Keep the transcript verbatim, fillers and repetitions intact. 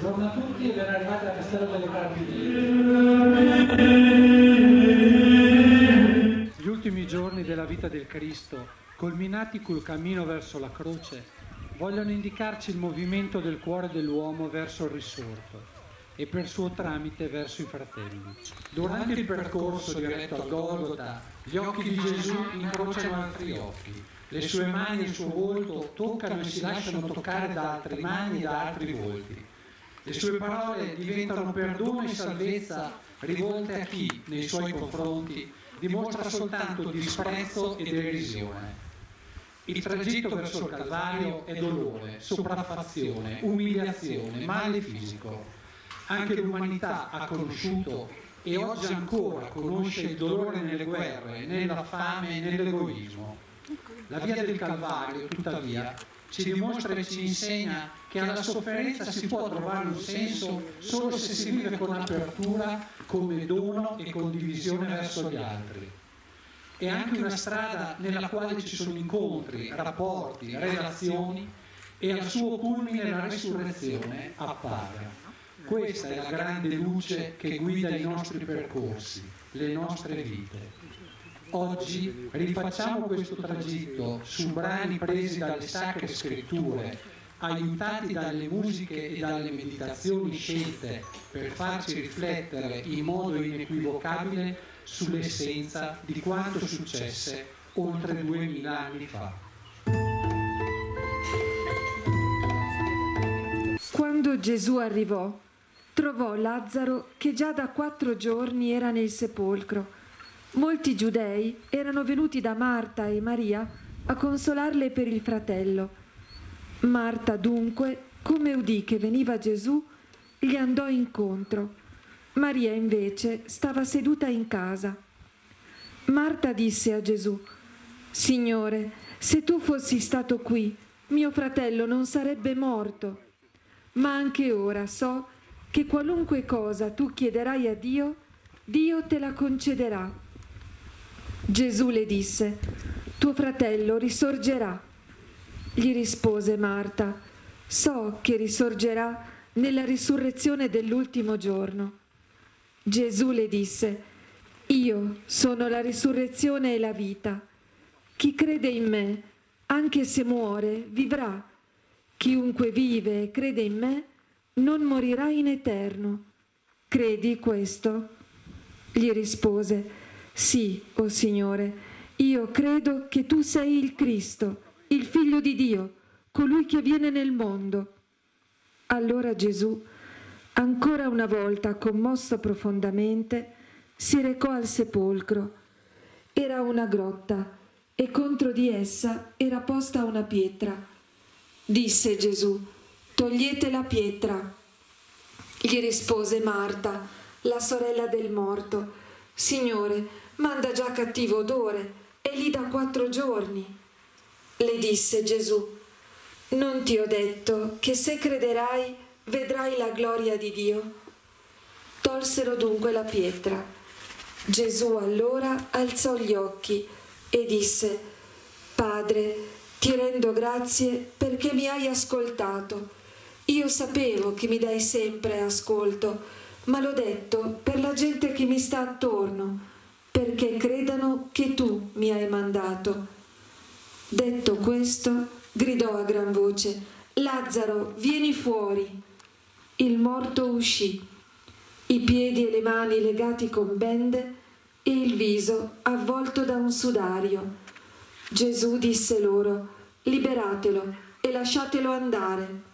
Buongiorno a tutti e ben arrivati al Castello delle Carpini. Gli ultimi giorni della vita del Cristo, culminati col cammino verso la croce, vogliono indicarci il movimento del cuore dell'uomo verso il risorto e per suo tramite verso i fratelli. Durante il percorso diretto al Golgota, gli occhi di Gesù incrociano altri occhi. Le sue mani e il suo volto toccano e si lasciano toccare da altre mani e da altri volti. Le sue parole diventano perdono e salvezza rivolte a chi, nei suoi confronti, dimostra soltanto disprezzo e derisione. Il tragitto verso il Calvario è dolore, sopraffazione, umiliazione, male fisico. Anche l'umanità ha conosciuto e oggi ancora conosce il dolore nelle guerre, nella fame e nell'egoismo. La via del Calvario, tuttavia, ci dimostra e ci insegna che alla sofferenza si può trovare un senso solo se si vive con apertura, come dono e condivisione verso gli altri. È anche una strada nella quale ci sono incontri, rapporti, relazioni e al suo culmine la resurrezione appare. Questa è la grande luce che guida i nostri percorsi, le nostre vite. Oggi rifacciamo questo tragitto su brani presi dalle sacre scritture, aiutati dalle musiche e dalle meditazioni scelte per farci riflettere in modo inequivocabile sull'essenza di quanto successe oltre duemila anni fa. Quando Gesù arrivò, trovò Lazzaro che già da quattro giorni era nel sepolcro. Molti giudei erano venuti da Marta e Maria a consolarle per il fratello. Marta dunque, come udì che veniva Gesù, gli andò incontro. Maria invece stava seduta in casa. Marta disse a Gesù: Signore, se tu fossi stato qui, mio fratello non sarebbe morto. Ma anche ora so che qualunque cosa tu chiederai a Dio, Dio te la concederà. Gesù le disse: tuo fratello risorgerà. Gli rispose Marta: so che risorgerà nella risurrezione dell'ultimo giorno. Gesù le disse: io sono la risurrezione e la vita. Chi crede in me, anche se muore, vivrà. Chiunque vive e crede in me, non morirà in eterno. Credi questo? Gli rispose: sì, o Signore, io credo che tu sei il Cristo, il Figlio di Dio, colui che viene nel mondo. Allora Gesù, ancora una volta commosso profondamente, si recò al sepolcro. Era una grotta e contro di essa era posta una pietra. Disse Gesù: togliete la pietra. Gli rispose Marta, la sorella del morto: Signore, manda già cattivo odore, è lì da quattro giorni. Le disse Gesù: non ti ho detto che se crederai vedrai la gloria di Dio? Tolsero dunque la pietra. Gesù allora alzò gli occhi e disse: Padre, ti rendo grazie perché mi hai ascoltato. Io sapevo che mi dai sempre ascolto, ma l'ho detto per la gente che mi sta attorno, perché credano che tu mi hai mandato. Detto questo, gridò a gran voce: Lazzaro, vieni fuori. Il morto uscì, i piedi e le mani legati con bende e il viso avvolto da un sudario. Gesù disse loro: liberatelo e lasciatelo andare.